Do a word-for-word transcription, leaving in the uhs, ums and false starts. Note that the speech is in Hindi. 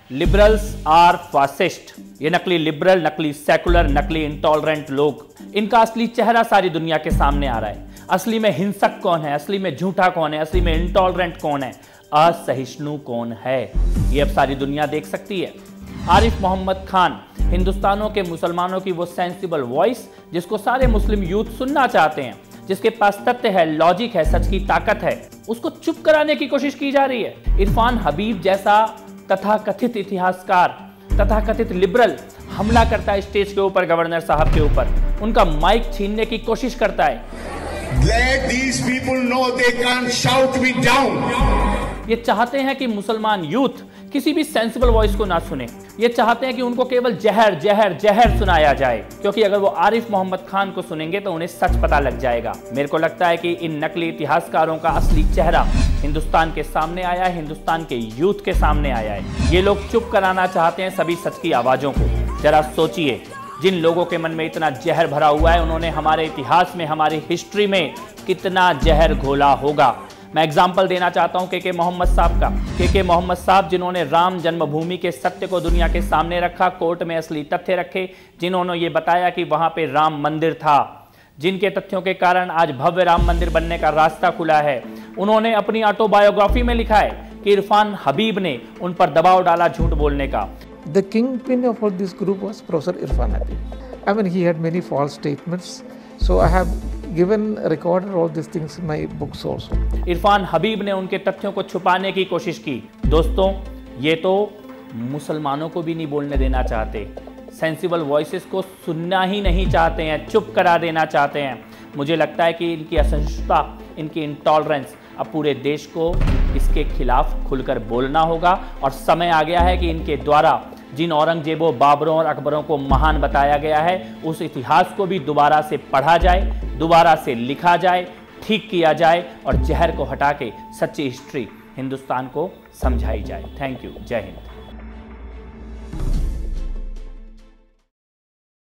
Liberals are fascist. ये नकली लिबरल, नकली सेकुलर, नकली इंटॉलरेंट लोग, इनका असली चेहरा सारी दुनिया के सामने आ रहा है। असली में हिंसक कौन है, असली में झूठा कौन है, असली में इंटॉलरेंट कौन है, असहिष्णु कौन है, ये अब सारी दुनिया देख सकती है। आरिफ मोहम्मद खान हिंदुस्तानों के मुसलमानों की वो सेंसिबल वॉइस जिसको सारे मुस्लिम यूथ सुनना चाहते हैं, जिसके पास तथ्य है, लॉजिक है, सच की ताकत है, उसको चुप कराने की कोशिश की जा रही है। इरफान हबीब जैसा तथाकथित इतिहासकार, तथाकथित लिबरल हमला करता है स्टेज के ऊपर गवर्नर साहब के ऊपर, उनका माइक छीनने की कोशिश करता है। Let these people know they can't shout me down. ये चाहते हैं कि मुसलमान यूथ किसी भी सेंसिबल वॉइस को ना सुने। ये चाहते हैं कि उनको केवल जहर जहर जहर सुनाया जाए, क्योंकि अगर वो आरिफ मोहम्मद खान को सुनेंगे तो उन्हें सच पता लग जाएगा। मेरे को लगता है कि इन नकली इतिहासकारों का असली चेहरा हिंदुस्तान के सामने आया है, हिंदुस्तान के यूथ के सामने आया है। ये लोग चुप कराना चाहते हैं सभी सच की आवाजों को। जरा सोचिए, जिन लोगों के मन में इतना जहर भरा हुआ है, उन्होंने हमारे इतिहास में, हमारी हिस्ट्री में कितना जहर घोला होगा। मैं एग्जाम्पल देना चाहता हूं के के मोहम्मद साहब का। के के मोहम्मद साहब जिन्होंने राम जन्मभूमि के सत्य को दुनिया के सामने रखा, कोर्ट में असली तथ्य रखे, जिन्होंने ये बताया कि वहां पे राम मंदिर था, जिनके तथ्यों के कारण आज भव्य राम मंदिर बनने का रास्ता खुला है। उन्होंने अपनी ऑटोबायोग्राफी में लिखा है कि इरफान हबीब ने उन पर दबाव डाला झूठ बोलने का। The kingpin of all this group was Professor Irfan Habib. I mean, he had many false statements. So I have given, recorded all these things in my books also. Irfan Habib ने उनके तथ्यों को छुपाने की कोशिश की। दोस्तों, ये तो मुसलमानों को भी नहीं बोलने देना चाहते, सेंसिबल वॉइसेस को सुनना ही नहीं चाहते हैं, चुप करा देना चाहते हैं। मुझे लगता है कि इनकी असहिष्णुता, इनकी इंटॉलरेंस, अब पूरे देश को इसके खिलाफ खुलकर बोलना होगा। और समय आ गया है कि इनके द्वारा जिन औरंगजेबों, बाबरों और अकबरों को महान बताया गया है, उस इतिहास को भी दोबारा से पढ़ा जाए, दोबारा से लिखा जाए, ठीक किया जाए और जहर को हटा के सच्ची हिस्ट्री हिंदुस्तान को समझाई जाए। Thank you. जय हिंद।